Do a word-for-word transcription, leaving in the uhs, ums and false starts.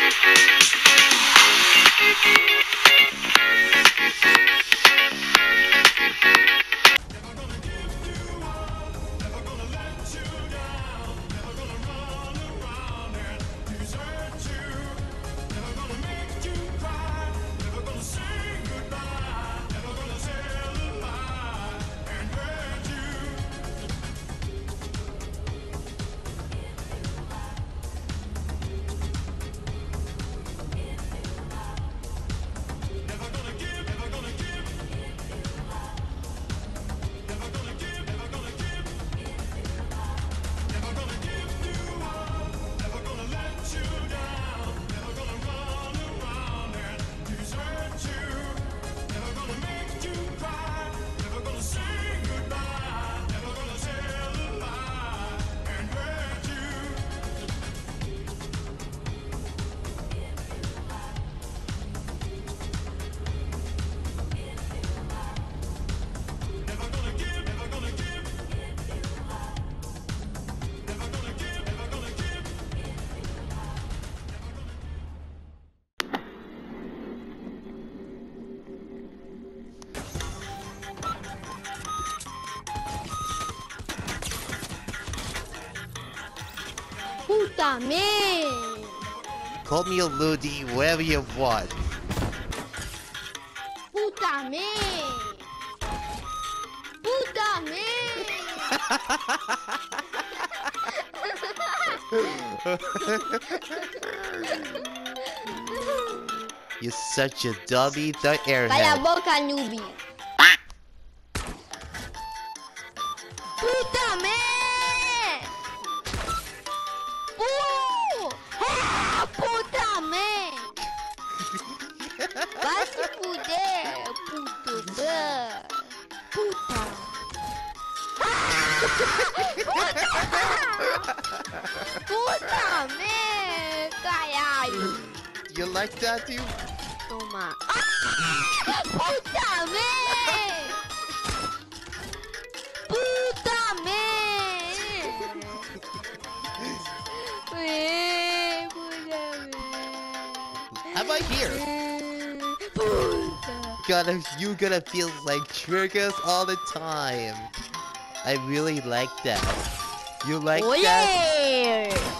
Puta me! Call me a Ludi, whatever you want. Puta me! Puta me! You're such a dummy, the airhead. Cala a boca, newbie. Puta me! Uh! Ah, puta me! Vai se fuder, puto ban. Puta. Puta me, caralho. You like that, dude? Toma. Puta me! Puta me! Eh, puta me. How about here? Puta. Gotta, you gonna feel like triggers all the time. I really like that. You like Oye! that?